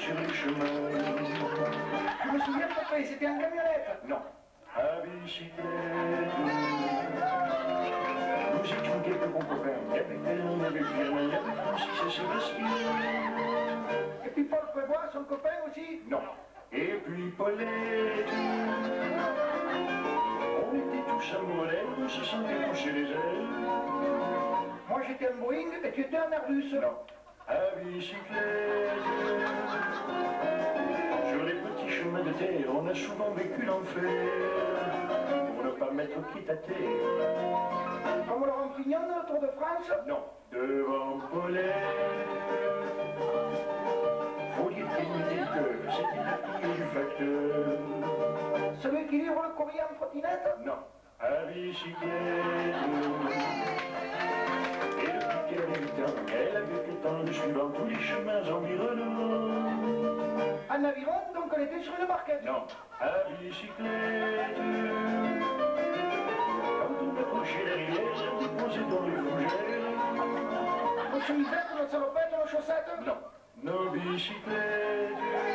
sur les chemins. Je me souviens, papa, c'était en camionnette. Non, à bicyclette. Nous étions quelques bons copains. Il y avait Fernand, il y avait Pierre, il y avait Francis et Sébastien. Et puis Paul Prévoit, son copain aussi. Non. Et puis Paulette. On était tous amoureux, on se sentait pousser les ailes. Moi j'étais un Boeing et tu étais un Airbus. Non. À bicyclette. Sur les petits chemins de terre, on a souvent vécu l'enfer. Pour ne pas mettre pied à terre. Comme Laurent Pignon dans le Tour de France. Non. Devant Paulette. Faut dire qu'il nous dit que c'était la fille du facteur. Celui qui livre le courrier en trottinette. Non. À bicyclette. Et depuis qu'elle a 8 ans, elle avait le temps de suivre tous les chemins environnants. En aviron, donc on était sur une barquette. Non, à bicyclette. Quand on approchait la rivière, elle déposait dans les fougères. Nos chemisettes, nos salopettes, nos chaussettes. Non, nos bicyclettes.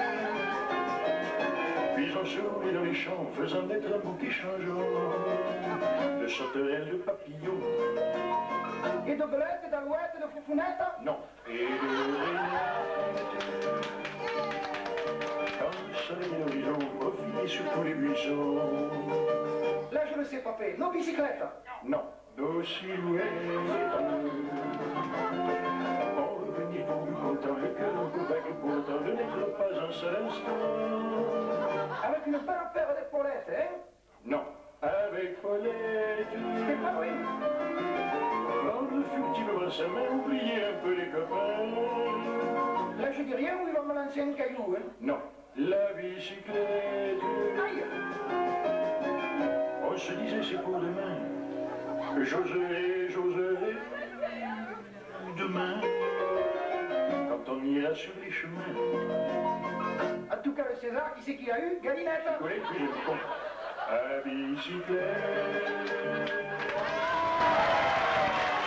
Puis on se roulait dans les champs, faisant naître un bouquet changeant de sauterelles, de papillons. Et de belettes, d'alouettes, de foufounettes. Non, et de rainettes. Quand le soleil à l'horizon profilait sur tous les buissons. Là je le sais, papa, nos bicyclettes. Non, nos silhouettes. On revenait pour nous content, le cœur un peu vague et pourtant de n'être pas un seul instant. Avec une belle paire d'épaulettes, hein. Non, avec Paulette. C'était pas vrai. Prendre furtivement sa main, oublier un peu les copains. Là je dis rien ou il va me lancer un caillou, hein. Non, la bicyclette. Aïe. On se disait c'est pour demain. J'oserai, j'oserai. Demain, quand on ira sur les chemins. En tout cas, le César, qui c'est qu'il a eu? Galinette. Oui, puis je me compte. À bicyclette.